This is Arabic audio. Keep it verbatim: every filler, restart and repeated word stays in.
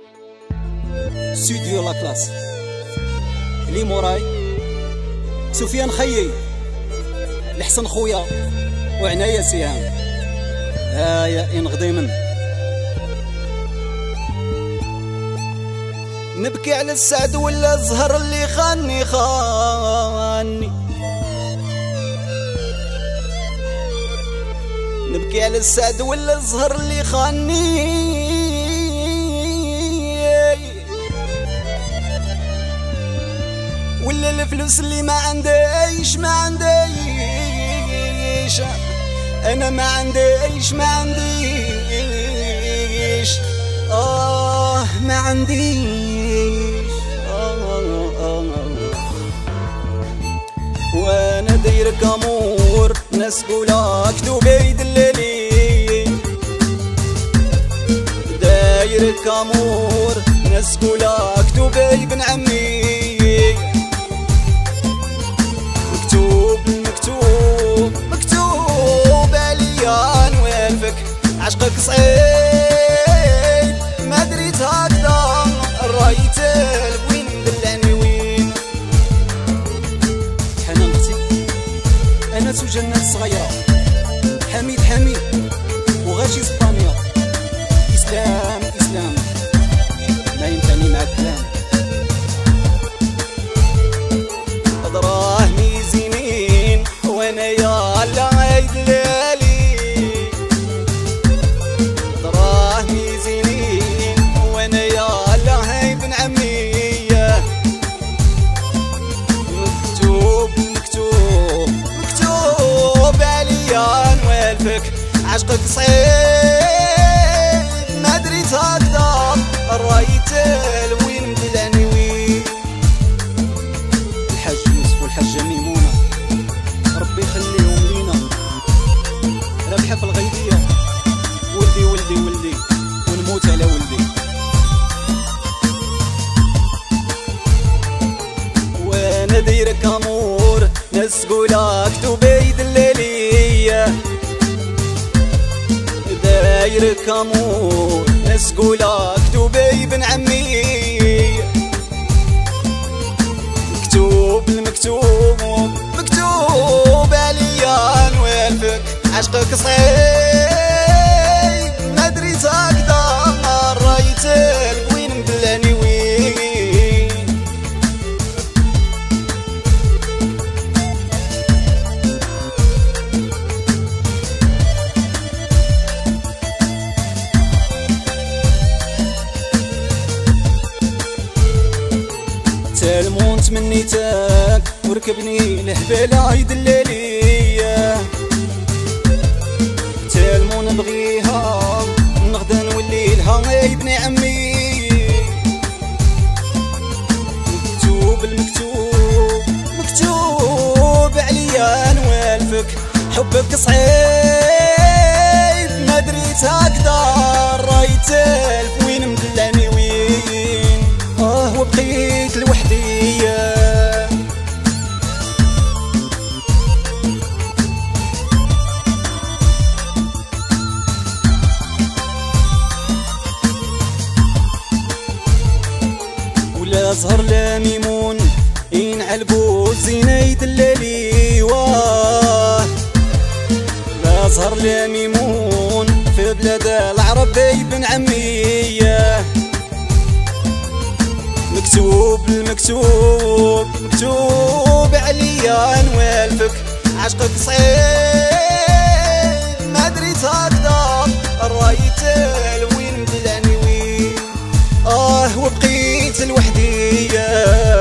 ستوديو لا كلاس لي موراي سفيان خيي الحسن خويا وعناية سهام. هايا إن غضيمن نبكي على السعد ولا الزهر اللي خاني خاني، نبكي على السعد ولا الزهر اللي خاني، ولا الفلوس اللي ما عنديش ما عنديش، انا ما عنديش ما عنديش اه ما عنديش آه آه آه. وانا داير كامور ناس قولا كتوب يدللي، داير كامور ناس قولا كتوب ابن عمي، مكتوب مكتوب مكتوب عليا نوالفك عشقك صعيب ما دريت هكذا رايت البوين دلعني وين. حنان اختي انا سجنات صغيره، حميد حميد وغاشي اسبانيا، اسلام اسلام ما ينفعني مع الكلام، دراهمي زينين وانا يالا عيدلالي، دراهمي زينين وانا يالا هاي ابن عمي، مكتوب مكتوب مكتوب عليا نوالفك عشقك صعيب ما دريت هكذا رايت الوين مدلعني وين. الحاج يوسف والحاجة ميمونة ربي يخليهم لينا، رابحة في الغيبية ولدي ولدي ولدي ونموت على ولدي. وانا داير كامور ناس قولا كتوب يدللي، داير كامور ناس قولا كتوب ابن عمي، مكتوب المكتوب مكتوب عليا نوالفك عشقك صعيب ما دريت هكذا رايت البوين مدلعني وين. تالمون تمنيتك وركبني الهبالة يدلالي، تالمون نبغيها نغدا نولي لها يا ابن عمي، مكتوب المكتوب مكتوب عليا نوالفك حبك صعيب ما دريت هكذا رايت البوين مدلعني وين. اه وبقيت لوحدي ولا زهر لا ميمون ينعلبو الزينة يدلالي، واه لا زهر لا ميمون في بلاد العرب ابن عمي، مكتوب المكتوب مكتوب عليا نوالفك عشقك صعيب ما دريت هكذا رايت الوين مدلعني وين. اه وبقيت لوحدي